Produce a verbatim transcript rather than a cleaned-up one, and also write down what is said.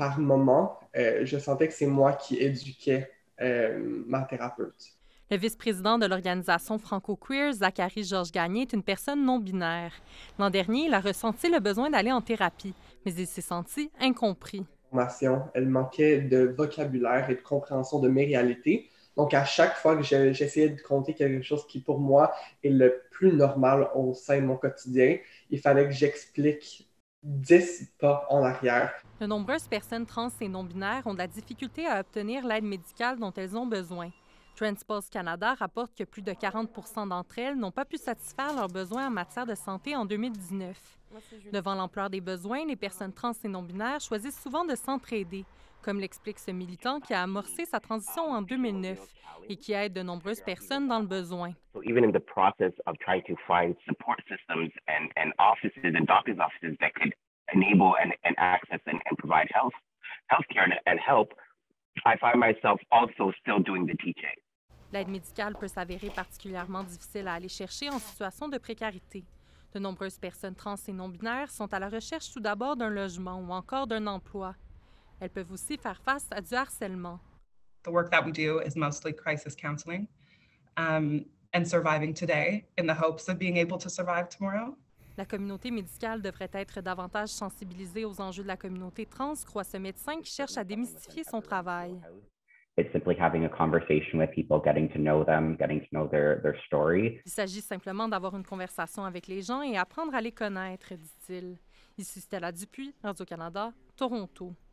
par moment, euh, je sentais que c'est moi qui éduquais euh, ma thérapeute. Le vice-président de l'organisation franco-queer, Zachary Georges Gagné, est une personne non-binaire. L'an dernier, il a ressenti le besoin d'aller en thérapie, mais il s'est senti incompris. Formation, elle manquait de vocabulaire et de compréhension de mes réalités. Donc, à chaque fois que je- j'essayais de compter quelque chose qui, pour moi, est le plus normal au sein de mon quotidien, il fallait que j'explique dix pas en arrière. De nombreuses personnes trans et non-binaires ont de la difficulté à obtenir l'aide médicale dont elles ont besoin. Transpulse Canada rapporte que plus de quarante pour cent d'entre elles n'ont pas pu satisfaire leurs besoins en matière de santé en deux mille dix-neuf. Devant l'ampleur des besoins, les personnes trans et non-binaires choisissent souvent de s'entraider, comme l'explique ce militant qui a amorcé sa transition en deux mille neuf et qui aide de nombreuses personnes dans le besoin. So even in the process of trying to find support systems and, and offices and doctors' offices that could enable and, and access and, and provide health healthcare and, and help, I find myself also still doing the teaching. L'aide médicale peut s'avérer particulièrement difficile à aller chercher en situation de précarité. De nombreuses personnes trans et non-binaires sont à la recherche tout d'abord d'un logement ou encore d'un emploi. Elles peuvent aussi faire face à du harcèlement. The work that we do is mostly crisis counseling um, and surviving today in the hopes of being able to survive tomorrow. La communauté médicale devrait être davantage sensibilisée aux enjeux de la communauté trans, croit ce médecin qui cherche à démystifier son travail. It's simply having a conversation with people, getting to know them, getting to know their, their story. Il s'agit simplement d'avoir une conversation avec les gens et apprendre à les connaître, dit-il. Ici Stella Dupuis, Radio-Canada, Toronto.